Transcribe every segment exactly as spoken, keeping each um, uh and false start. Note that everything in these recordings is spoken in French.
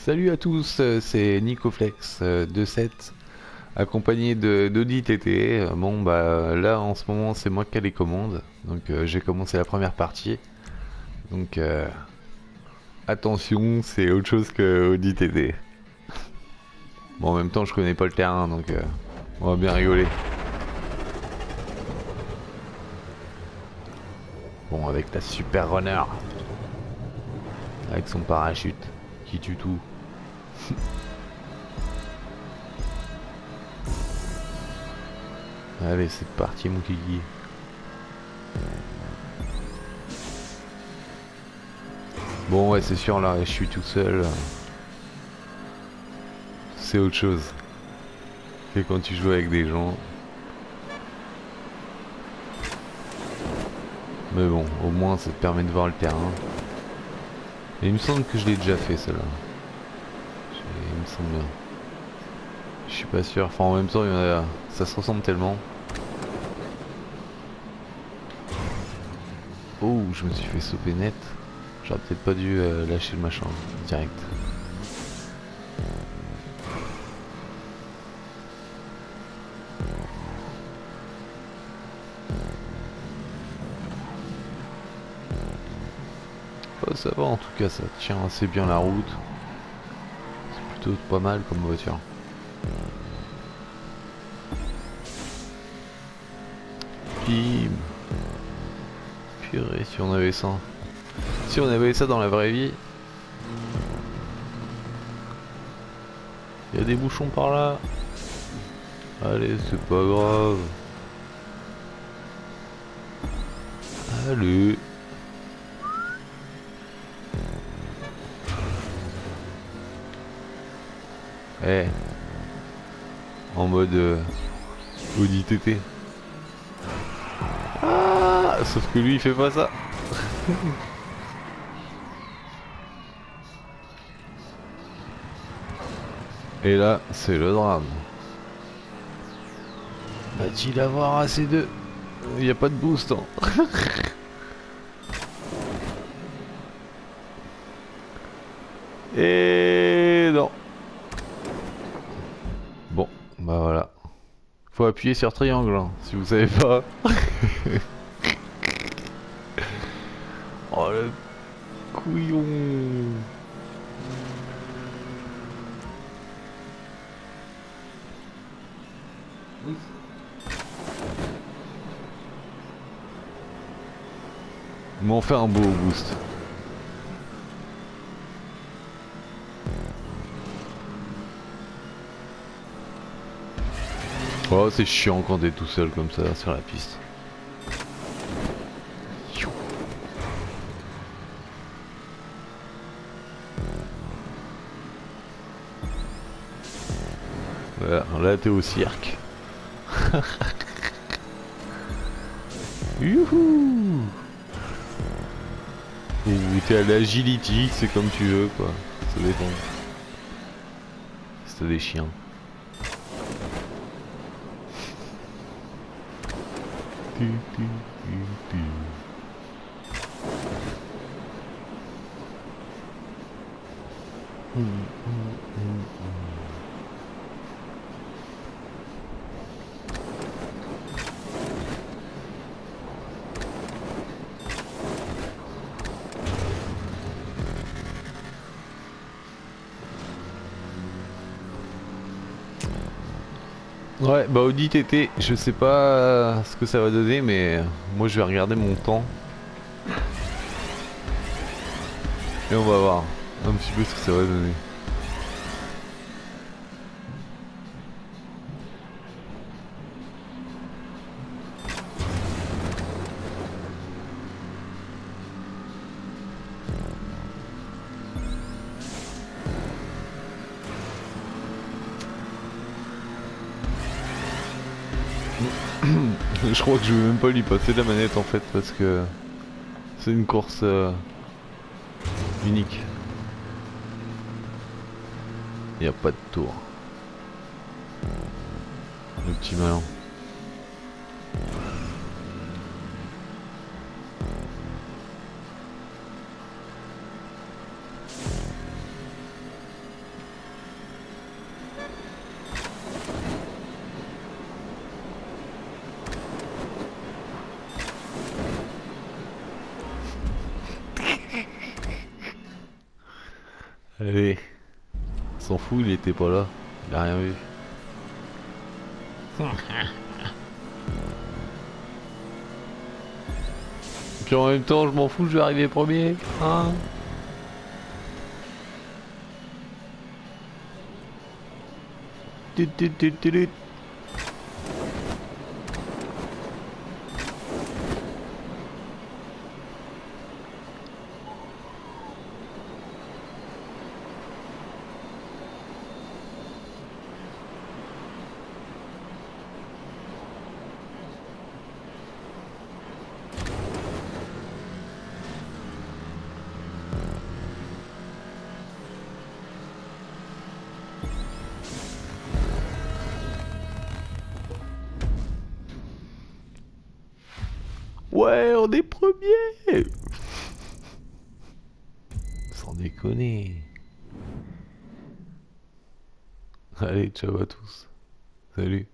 Salut à tous, euh, c'est Nicoflex euh, deux sept, accompagné de d'Audi T T. Euh, Bon bah là en ce moment c'est moi qui ai les commandes, donc euh, j'ai commencé la première partie. Donc euh, attention, c'est autre chose que Audi T T. Bon en même temps je connais pas le terrain donc euh, on va bien rigoler. Bon avec la Super Runner, avec son parachute qui tue tout. Allez c'est parti mon kiki. Bon ouais c'est sûr là je suis tout seul. C'est autre chose que quand tu joues avec des gens. Mais bon, au moins ça te permet de voir le terrain. Et il me semble que je l'ai déjà fait celle-là. Il me semble bien. Je suis pas sûr. Enfin en même temps il y en a... ça se ressemble tellement. Oh je me suis fait sauter net. J'aurais peut-être pas dû euh, lâcher le machin direct. Oh, ça va en tout cas, ça tient assez bien la route. C'est plutôt pas mal comme voiture. Bim. Purée, si on avait ça. Si on avait ça dans la vraie vie. Il y a des bouchons par là. Allez, c'est pas grave. Allez. Eh. En mode euh, Audi T T. Ah, sauf que lui il fait pas ça. Et là, c'est le drame. Va-t-il avoir assez de... Il n'y a pas de boost, hein. Et non. Bon, bah voilà. Faut appuyer sur triangle, hein, si vous savez pas. Oh le couillon. Ils m'ont fait un beau boost. Oh c'est chiant quand t'es tout seul comme ça sur la piste. Voilà, là t'es au cirque. Youhou. Ou t'es à l'agility, c'est comme tu veux quoi. Ça dépend. Si t'as des chiens. Tu, tu, tu, tu. Hum, hum, hum, hum. Ouais, bah Audi T T, je sais pas ce que ça va donner, mais moi je vais regarder mon temps. Et on va voir un petit peu ce que ça va donner. Je crois que je vais même pas lui passer la manette en fait parce que c'est une course euh, unique. Il n'y a pas de tour. Le petit malin. Allez, on s'en fout, il était pas là. Il a rien vu. Puis en même temps, je m'en fous, je vais arriver premier. Hein. Tut, tut, tut, tut, tut. Ouais, on est premier. Sans déconner. Allez, ciao à tous. Salut.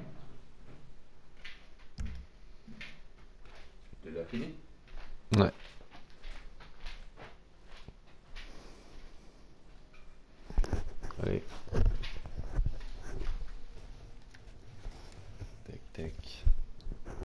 Tu l'as fini? Ouais.